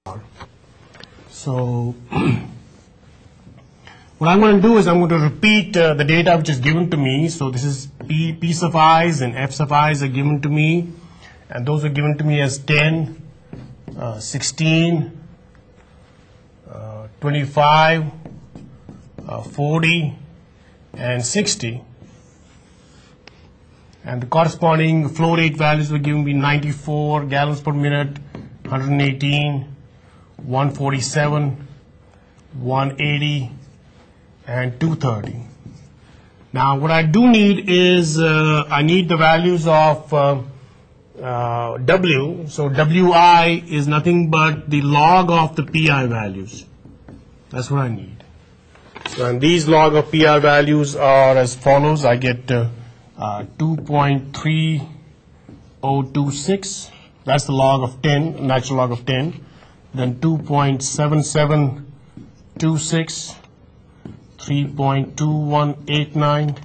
So what I'm going to do is I'm going to repeat the data which is given to me. So this is P sub i's and F sub i's are given to me, and those are given to me as 10, 16, 25, 40, and 60. And the corresponding flow rate values were given me 94 gallons per minute, 118, 147, 180, and 230. Now what I do need is I need the values of W. So Wi is nothing but the log of the Pi values. That's what I need. So and these log of Pi values are as follows. I get 2.3026. That's the log of 10, natural log of 10. Then 2.7726, 3.2189,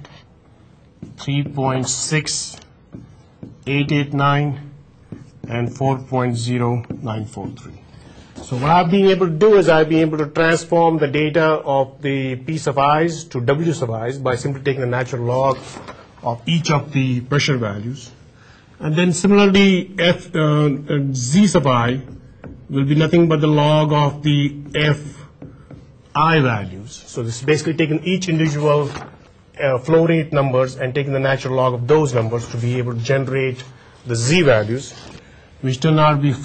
3.6889, and 4.0943. So what I've been able to do is I've been able to transform the data of the P sub i's to W sub i's by simply taking the natural log of each of the pressure values. And then similarly, Z sub I will be nothing but the log of the Fi values. So this is basically taking each individual flow rate numbers and taking the natural log of those numbers to be able to generate the Z values, which turn out to be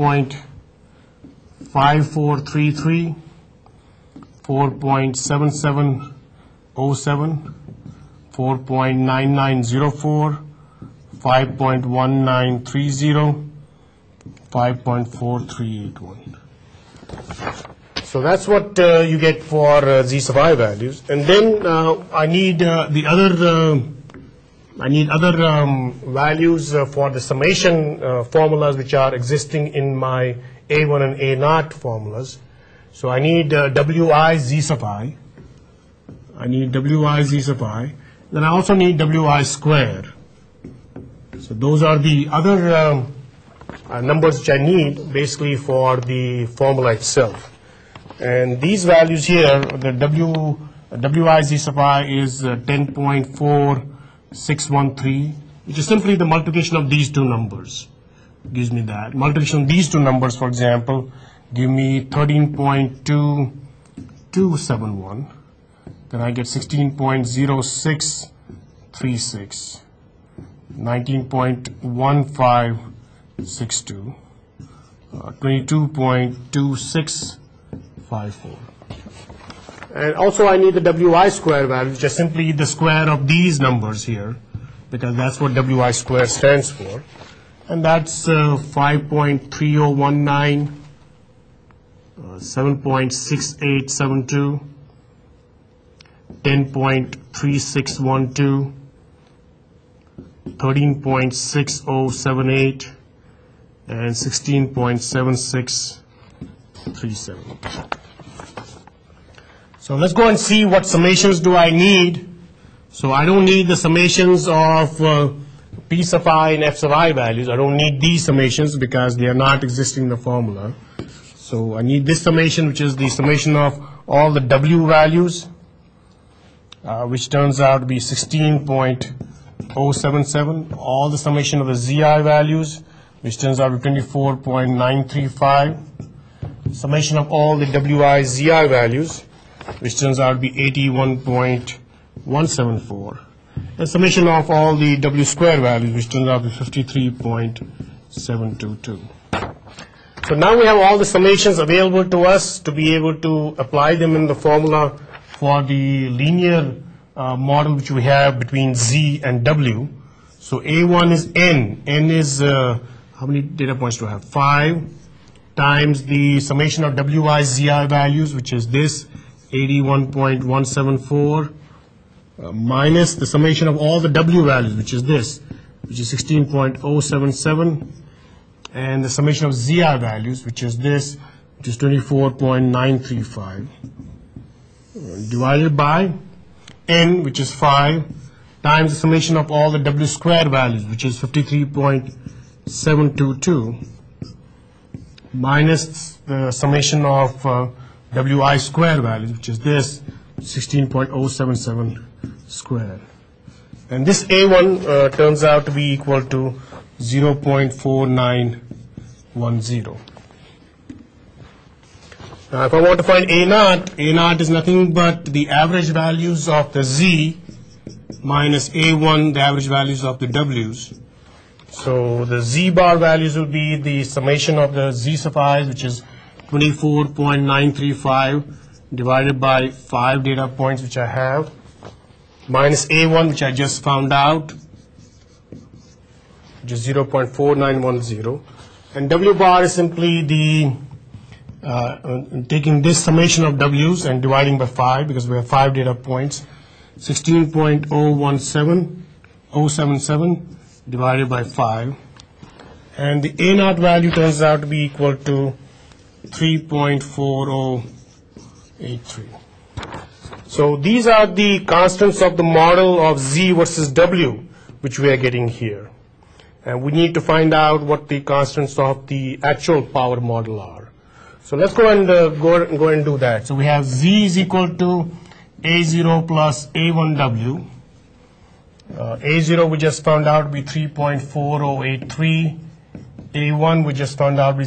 4.5433, 4.7707, 4.9904, 5.1930, 5.4381. So that's what you get for Z sub I values. And then I need other values for the summation formulas which are existing in my A1 and A0 formulas. So I need Wi Z sub I. I need Wi Z sub I. Then I also need Wi square. So those are the other numbers which I need basically for the formula itself. And these values here, the Wi Z sub I is 10.4613, which is simply the multiplication of these two numbers. Gives me that. Multiplication of these two numbers, for example, give me 13.2271. Then I get 16.0636, 19.1562, 22.2654. And also I need the Wi square value, which is simply the square of these numbers here, because that's what Wi square stands for. And that's 5.3019, 7.6872, 10.3612, 13.6078, and 16.7637. So let's go and see what summations do I need. So I don't need the summations of P sub I and F sub I values. I don't need these summations because they are not existing in the formula. So I need this summation, which is the summation of all the W values, which turns out to be 16.077, all the summation of the ZI values, which turns out to 24.935, summation of all the WI ZI values, which turns out to be 81.174, and summation of all the W square values, which turns out to be 53.722. So now we have all the summations available to us to be able to apply them in the formula for the linear model which we have between Z and W. So A1 is N. N is, how many data points do I have? 5 times the summation of Wi ZI values, which is this, 81.174, minus the summation of all the W values, which is this, which is 16.077, and the summation of ZI values, which is this, which is 24.935, divided by N, which is 5, times the summation of all the W square values, which is 53.722, minus the summation of WI square values, which is this 16.077 square. And this A1 turns out to be equal to 0.4910. Now, if I want to find A0 is nothing but the average values of the Z minus A1, the average values of the W's. So the Z bar values will be the summation of the Z sub i's, which is 24.935 divided by 5 data points which I have, minus A1, which I just found out, which is 0.4910. And W bar is simply the taking this summation of W's and dividing by 5, because we have 5 data points, 16.077 divided by 5. And the A0 value turns out to be equal to 3.4083. So these are the constants of the model of Z versus W, which we are getting here. And we need to find out what the constants of the actual power model are. So let's go and go and do that. So we have Z is equal to A0 plus A1W. A0 we just found out to be 3.4083. A1 we just found out to be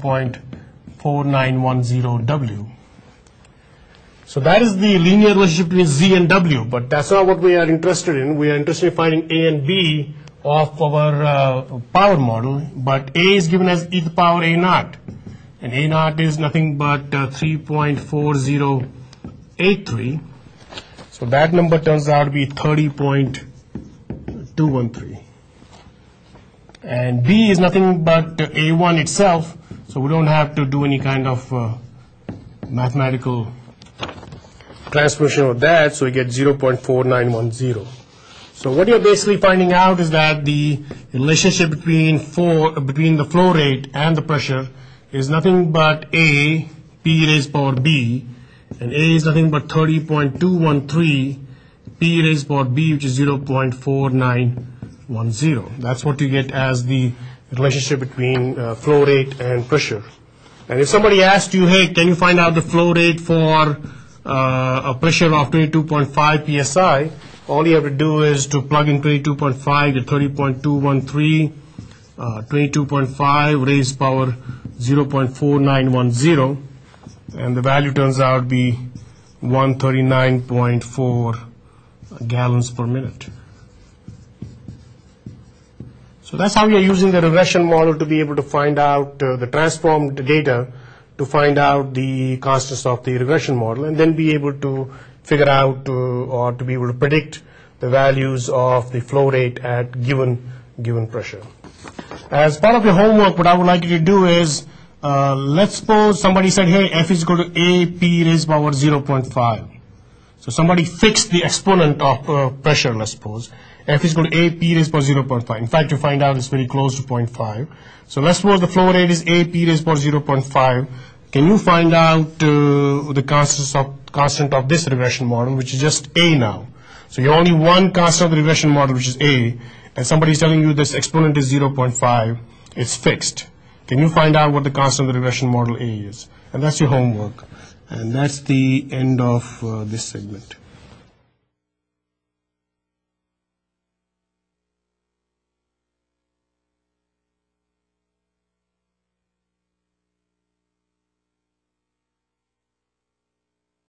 0.4910W. So that is the linear relationship between Z and W, but that's not what we are interested in. We are interested in finding A and B of our power model, but A is given as e to the power A0, and A0 is nothing but 3.4083. So that number turns out to be 30.213. And B is nothing but A1 itself, so we don't have to do any kind of mathematical transformation of that, so we get 0.4910. So what you're basically finding out is that the relationship between the flow rate and the pressure is nothing but A, P raised power B, and A is nothing but 30.213 P raised power B, which is 0.4910. That's what you get as the relationship between flow rate and pressure. And if somebody asked you, hey, can you find out the flow rate for a pressure of 22.5 psi, all you have to do is to plug in 22.5 to 30.213, 22.5 raised power 0.4910, and the value turns out to be 139.4 gallons per minute. So that's how we are using the regression model to be able to find out the transformed data, to find out the constants of the regression model, and then be able to figure out or to be able to predict the values of the flow rate at given pressure. As part of your homework, what I would like you to do is, let's suppose somebody said, hey, F is equal to A P raised power 0.5. So somebody fixed the exponent of pressure, let's suppose. F is equal to A P raised power 0.5. In fact, you find out it's very close to 0.5. So let's suppose the flow rate is A P raised power 0.5. Can you find out the constant of this regression model, which is just A now? So you have only one constant of the regression model, which is A, and somebody is telling you this exponent is 0.5. It's fixed. Can you find out what the constant of the regression model A is? And that's your homework. And that's the end of this segment.